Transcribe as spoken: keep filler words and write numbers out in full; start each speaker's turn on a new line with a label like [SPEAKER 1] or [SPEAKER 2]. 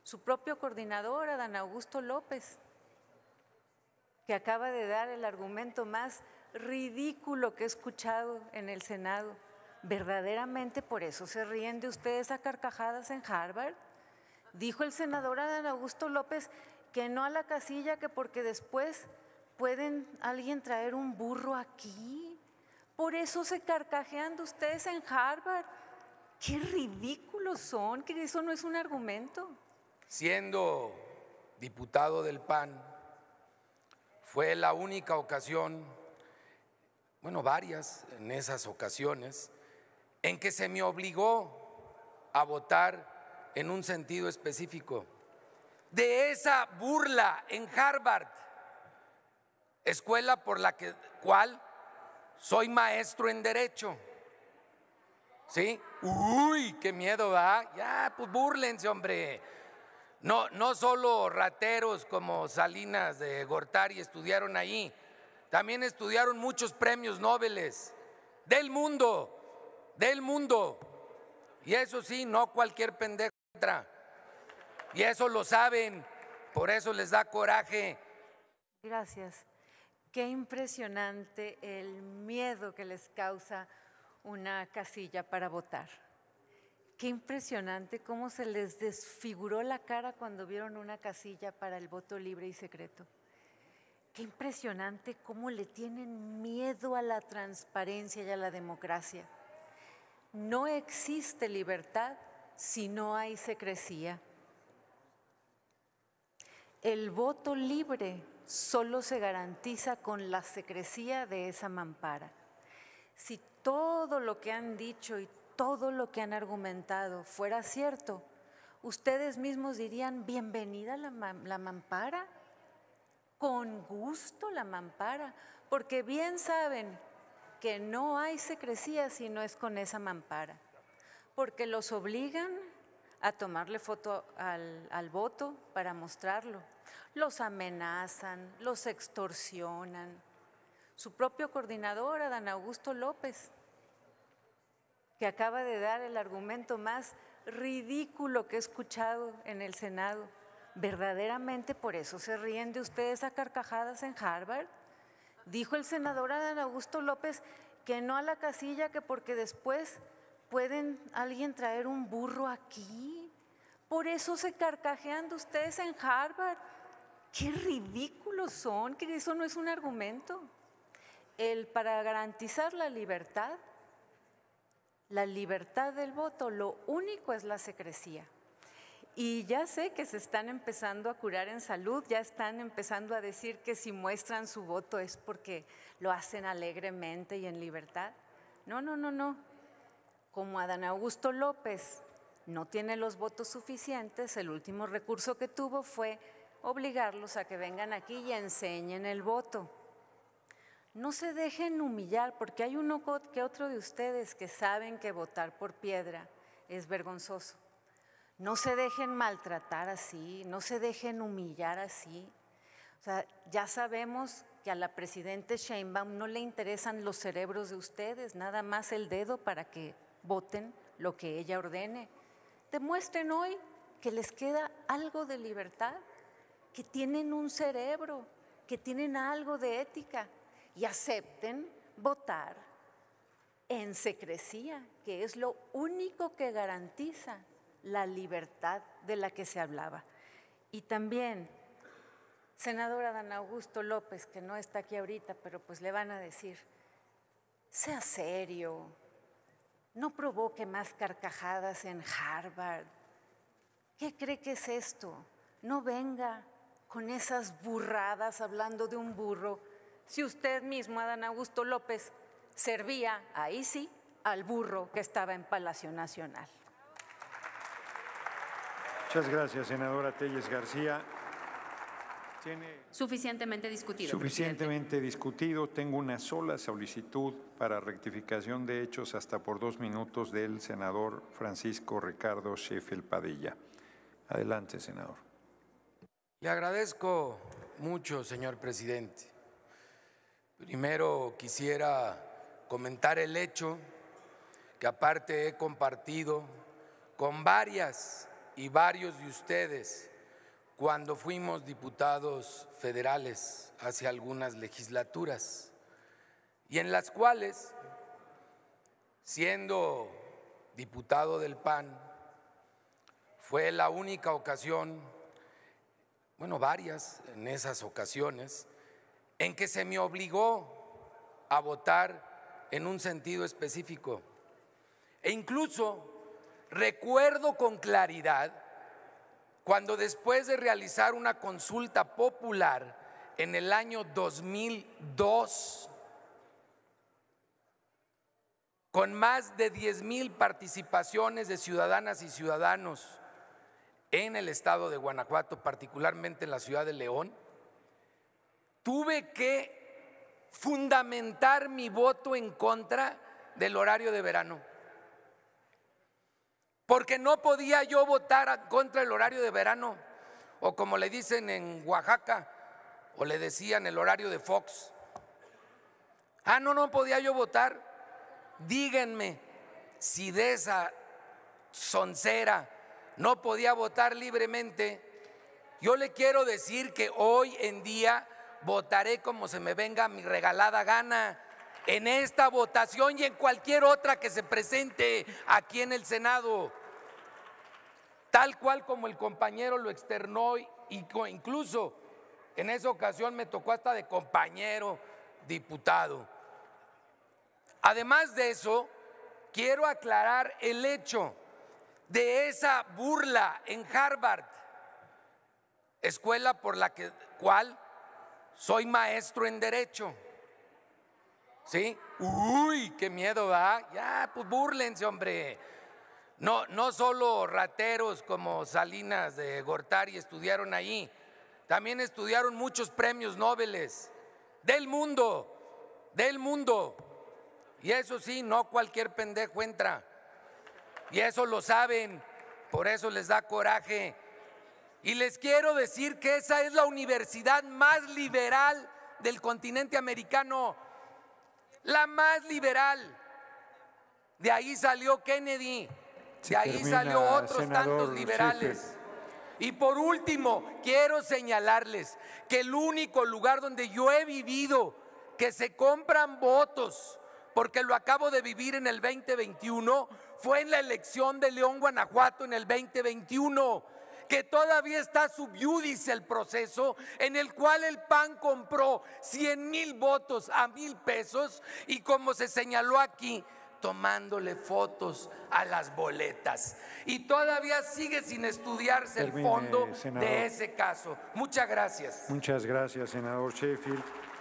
[SPEAKER 1] su propio coordinador, Adán Augusto López, que acaba de dar el argumento más ridículo que he escuchado en el Senado. ¿Verdaderamente por eso se ríen de ustedes a carcajadas en Harvard? Dijo el senador Adán Augusto López que no a la casilla, que porque después pueden alguien traer un burro aquí. Por eso se carcajean de ustedes en Harvard. ¡Qué ridículos son! Que eso no es un argumento.
[SPEAKER 2] Siendo diputado del P A N, fue la única ocasión, bueno, varias en esas ocasiones, en que se me obligó a votar en un sentido específico de esa burla en Harvard, escuela por la que, cual soy maestro en Derecho. ¿Sí? Uy, qué miedo, ¿va? Ya, pues búrlense, hombre. No, no solo rateros como Salinas de Gortari estudiaron ahí, también estudiaron muchos premios Nobel del mundo, del mundo. Y eso sí, no cualquier pendejo entra. Y eso lo saben, por eso les da coraje.
[SPEAKER 1] Gracias. Qué impresionante el miedo que les causa una casilla para votar. Qué impresionante cómo se les desfiguró la cara cuando vieron una casilla para el voto libre y secreto. Qué impresionante cómo le tienen miedo a la transparencia y a la democracia. No existe libertad si no hay secrecía. El voto libre solo se garantiza con la secrecía de esa mampara. Si todo lo que han dicho y todo lo que han argumentado fuera cierto, ustedes mismos dirían, bienvenida la, la mampara, con gusto la mampara, porque bien saben que no hay secrecía si no es con esa mampara, porque los obligan a tomarle foto al, al voto para mostrarlo, los amenazan, los extorsionan. Su propio coordinador, Adán Augusto López, que acaba de dar el argumento más ridículo que he escuchado en el Senado. ¿Verdaderamente por eso se ríen de ustedes a carcajadas en Harvard? Dijo el senador Adán Augusto López que no a la casilla, que porque después pueden alguien traer un burro aquí. Por eso se carcajean de ustedes en Harvard. ¡Qué ridículos son! Que eso no es un argumento. El para garantizar la libertad, la libertad del voto, lo único es la secrecía. Y ya sé que se están empezando a curar en salud, ya están empezando a decir que si muestran su voto es porque lo hacen alegremente y en libertad. No, no, no, no. Como Adán Augusto López no tiene los votos suficientes, el último recurso que tuvo fue obligarlos a que vengan aquí y enseñen el voto. No se dejen humillar, porque hay uno que otro de ustedes que saben que votar por piedra es vergonzoso. No se dejen maltratar así, no se dejen humillar así. O sea, ya sabemos que a la presidenta Sheinbaum no le interesan los cerebros de ustedes, nada más el dedo para que voten lo que ella ordene. Demuestren hoy que les queda algo de libertad, que tienen un cerebro, que tienen algo de ética. Y acepten votar en secrecía, que es lo único que garantiza la libertad de la que se hablaba. Y también, senador Adán Augusto López, que no está aquí ahorita, pero pues le van a decir, sea serio, no provoque más carcajadas en Harvard. ¿Qué cree que es esto? No venga con esas burradas hablando de un burro. Si usted mismo, Adán Augusto López, servía, ahí sí, al burro que estaba en Palacio Nacional.
[SPEAKER 3] Muchas gracias, senadora Telles García. Tiene
[SPEAKER 4] suficientemente discutido.
[SPEAKER 3] Suficientemente
[SPEAKER 4] presidente.
[SPEAKER 3] discutido. Tengo una sola solicitud para rectificación de hechos hasta por dos minutos del senador Francisco Ricardo Sheffield Padilla. Adelante, senador.
[SPEAKER 2] Le agradezco mucho, señor presidente. Primero quisiera comentar el hecho que aparte he compartido con varias y varios de ustedes cuando fuimos diputados federales hace algunas legislaturas, y en las cuales, siendo diputado del P A N, fue la única ocasión, bueno, varias en esas ocasiones, en que se me obligó a votar en un sentido específico. E incluso recuerdo con claridad cuando, después de realizar una consulta popular en el año dos mil dos, con más de diez mil participaciones de ciudadanas y ciudadanos en el estado de Guanajuato, particularmente en la ciudad de León, tuve que fundamentar mi voto en contra del horario de verano, porque no podía yo votar contra el horario de verano, o como le dicen en Oaxaca, o le decían el horario de Fox. Ah, no, no podía yo votar. Díganme si de esa soncera no podía votar libremente. Yo le quiero decir que hoy en día votaré como se me venga mi regalada gana en esta votación y en cualquier otra que se presente aquí en el Senado, tal cual como el compañero lo externó, y incluso en esa ocasión me tocó hasta de compañero diputado. Además de eso, quiero aclarar el hecho de esa burla en Harvard, escuela por la que, cual soy maestro en Derecho. ¿Sí? Uy, qué miedo, ¿va? Ya, pues búrlense, hombre. No, no solo rateros como Salinas de Gortari estudiaron ahí, también estudiaron muchos premios Nobel del mundo, del mundo. Y eso sí, no cualquier pendejo entra. Y eso lo saben, por eso les da coraje. Y les quiero decir que esa es la universidad más liberal del continente americano, la más liberal. De ahí salió Kennedy, de ahí salió otros tantos liberales. Y por último, quiero señalarles que el único lugar donde yo he vivido que se compran votos, porque lo acabo de vivir en el veinte veintiuno, fue en la elección de León, Guanajuato en el veinte veintiuno, que todavía está sub iudice el proceso, en el cual el P A N compró cien mil votos a mil pesos y, como se señaló aquí, tomándole fotos a las boletas. Y todavía sigue sin estudiarse Termine, el fondo senador. de ese caso. Muchas gracias.
[SPEAKER 3] Muchas gracias, senador Sheffield.